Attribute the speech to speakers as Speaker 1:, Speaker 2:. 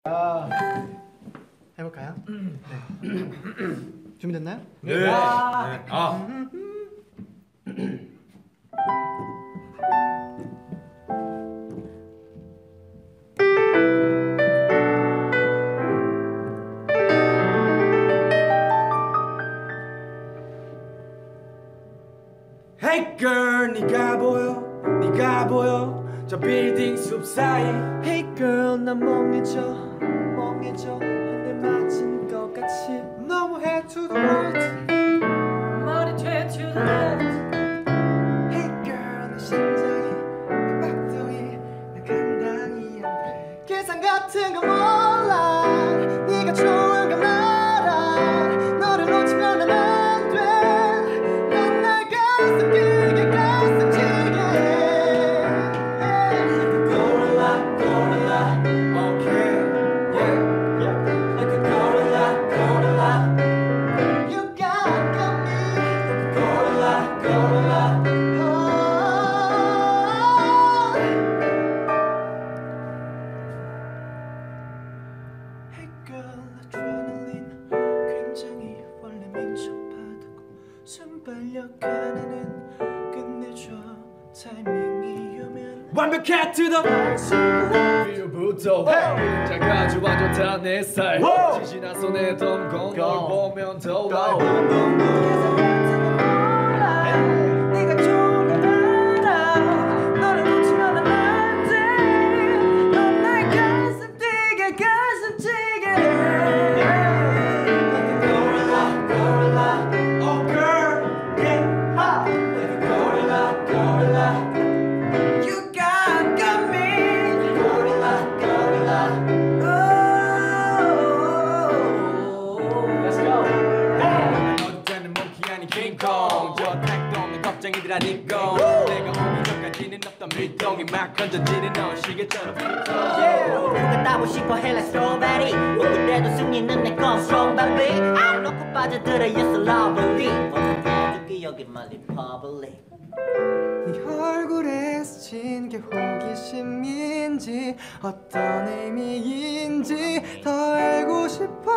Speaker 1: 해볼까요? 네. 준비됐나요?
Speaker 2: 네. 네.
Speaker 3: Hey girl, 네가 보여, 네가 보여 저 빌딩 숲 사이.
Speaker 4: Hey girl, 난 멍해져, 멍해져 한 대 맞은 것 같이.
Speaker 1: 너무 head to the right,
Speaker 4: 머리 뒤 to the left.
Speaker 1: Hey girl, 내 심장이 내 박동이 내 감당이 안 돼. 계산 같은 거 몰라, 네가 좋은 거 알아. 너를 놓치면 난 안 돼. 넌 날 가슴 뛰게 가슴 찌게 해.
Speaker 3: Gorilla, gorilla, okay, yeah, like a gorilla, gorilla.
Speaker 1: You got me.
Speaker 3: Gorilla, gorilla.
Speaker 4: Hey girl, adrenaline 굉장히 원래 민첩하다고. 순발력하나는 끝내줘. 타이밍이 오면
Speaker 3: 완벽해 to the
Speaker 2: 뷰부터 자가 좋아 좋다 내 스타일 지지나 손에 덤건 널 보면 더 와이
Speaker 4: 네가 좋은 걸 알아. 너를 놓치면 난 안 돼. 넌 날 가슴 뛰게 가슴 찌게 해.
Speaker 3: gorilla, gorilla. Oh girl, get hot like a gorilla, gorilla.
Speaker 4: You got me.
Speaker 3: Gorilla, gorilla.
Speaker 4: Let's go.
Speaker 3: 너도 되는 몽키 아닌 킹콩. 저 택도 없는 겁쟁이들아 니꺼. 내가 오기 전까지는 없던 밀동이 막 건져지는 넌 시계처럼
Speaker 5: 누가 따고 싶어 해 like strawberry 그래도 승리는 내건 strong baby 안 놓고 빠져들어 yes lovely 어떻게 기억이 말리 public
Speaker 1: 네 얼굴에 스친 게 호기심인지 어떤 의미인지 더 알고 싶어.